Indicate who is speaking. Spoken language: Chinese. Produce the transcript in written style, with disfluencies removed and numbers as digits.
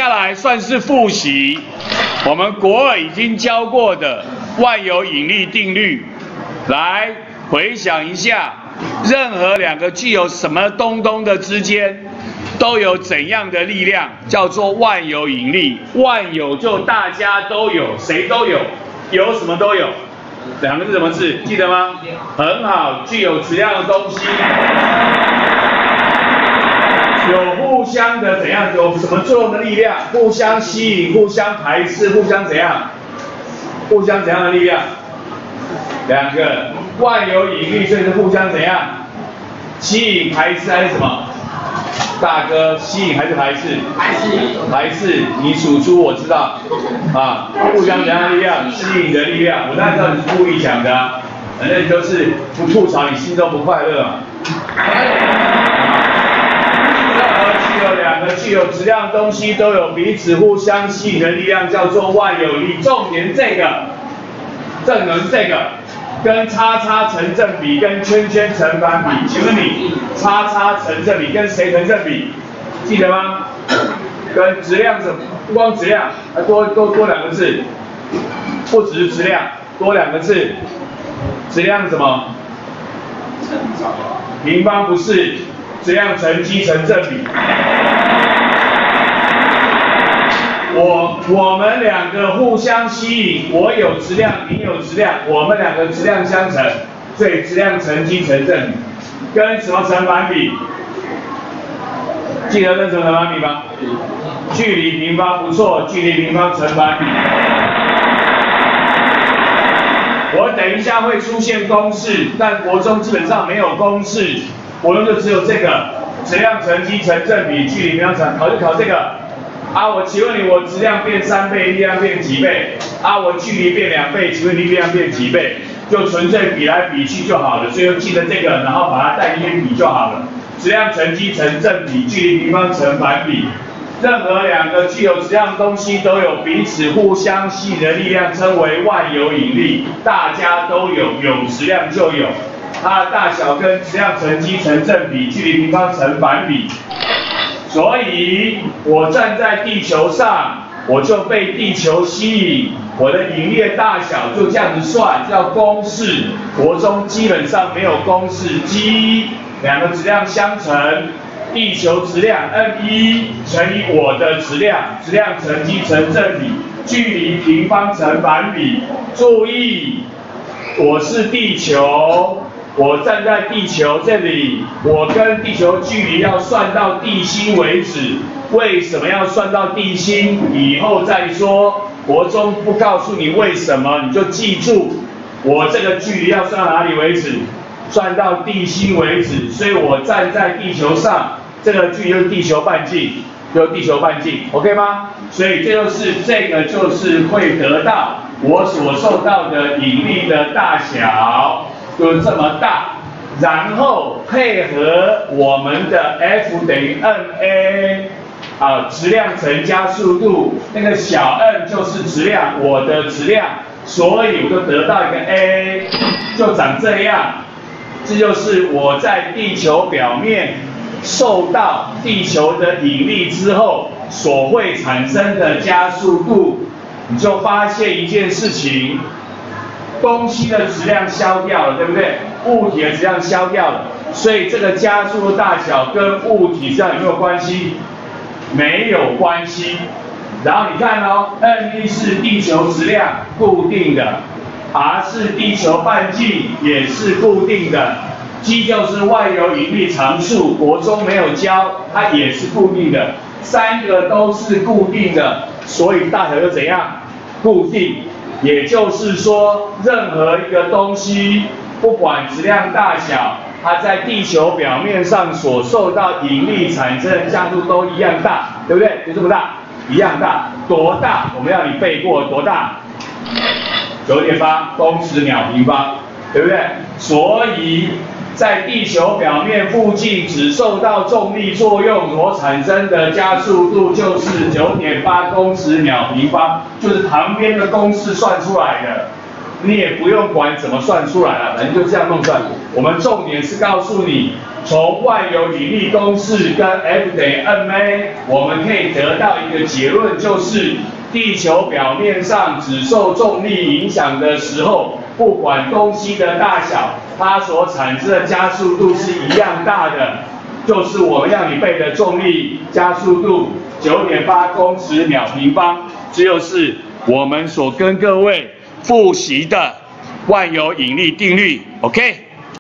Speaker 1: 下来算是复习我们国二已经教过的万有引力定律，来回想一下，任何两个具有什么东东的之间都有怎样的力量，叫做万有引力。万有就大家都有，谁都有，有什么都有。两个是什么字？记得吗？很好，具有质量的东西。有互相的怎样？有什么作用的力量？互相吸引、互相排斥、互相怎样？互相怎样的力量？两个万有引力，所以是互相怎样？吸引、排斥还是什么？大哥，吸引还是排斥？排斥。排斥，你数出我知道。啊，互相怎样的力量？吸引的力量。我当然知道你是故意讲的啊，反正就是不吐槽，你心中不快乐嘛。有两个具有质量的东西都有彼此互相吸引的力量，叫做万有力。重点这个，正能这个，跟叉叉成正比，跟圈圈成反比。请问你，叉叉成正比跟谁成正比？记得吗？跟质量是不光质量，还多两个字，不只是质量，多两个字，质量什么？平方不是。质量乘积成正比。我们两个互相吸引，我有质量，你有质量，我们两个质量相乘，所以质量乘积成正比。跟什么成反比？记得跟什么成反比吗？距离平方，不错，距离平方成反比。我等一下会出现公式，但国中基本上没有公式。我们就只有这个质量乘积成正比，距离平方乘，考就考这个。啊，我请问你，我质量变3倍，力量变几倍？啊，我距离变2倍，请问力量变几倍？就纯粹比来比去就好了，所以就记得这个，然后把它带进去比就好了。质量乘积成正比，距离平方成反比。任何两个具有质量的东西都有彼此互相吸引的力量，称为万有引力。大家都有，有质量就有。它的大小跟质量乘积成正比，距离平方成反比。所以我站在地球上，我就被地球吸引，我的引力的大小就这样子算，叫公式。国中基本上没有公式，积两个质量相乘，地球质量 m1乘以我的质量，质量乘积成正比，距离平方成反比。注意，我是地球。我站在地球这里，我跟地球距离要算到地心为止。为什么要算到地心？以后再说。国中不告诉你为什么，你就记住，我这个距离要算到哪里为止？算到地心为止。所以我站在地球上，这个距离就是地球半径，就是地球半径 ，OK 吗？所以这个就是会得到我所受到的引力的大小。就是这么大，然后配合我们的 F 等于 ma 质量乘加速度，那个小 m 就是质量，我的质量，所以我就得到一个 a， 就长这样。这就是我在地球表面受到地球的引力之后所会产生的加速度。你就发现一件事情。东西的质量消掉了，对不对？物体的质量消掉了，所以这个加速的大小跟物体质量有没有关系？没有关系。然后你看哦 ，m1 是地球质量固定的 ，r 是地球半径也是固定的 ，g 就是万有引力常数，国中没有教，它也是固定的，三个都是固定的，所以大小就怎样？固定。也就是说，任何一个东西，不管质量大小，它在地球表面上所受到引力产生的加速都一样大，对不对？就这么大，一样大。多大？我们要你背过多大？9.8公尺秒平方，对不对？所以在地球表面附近只受到重力作用所产生的加速度就是9.8公尺秒平方，就是旁边的公式算出来的。 你也不用管怎么算出来了，反正就这样弄出来。我们重点是告诉你，从万有引力公式跟 F 等于 ma， 我们可以得到一个结论，就是地球表面上只受重力影响的时候，不管东西的大小，它所产生的加速度是一样大的，就是我们要你背的重力加速度 9.8公尺秒平方，这就是我们所跟各位复习的万有引力定律 ，OK。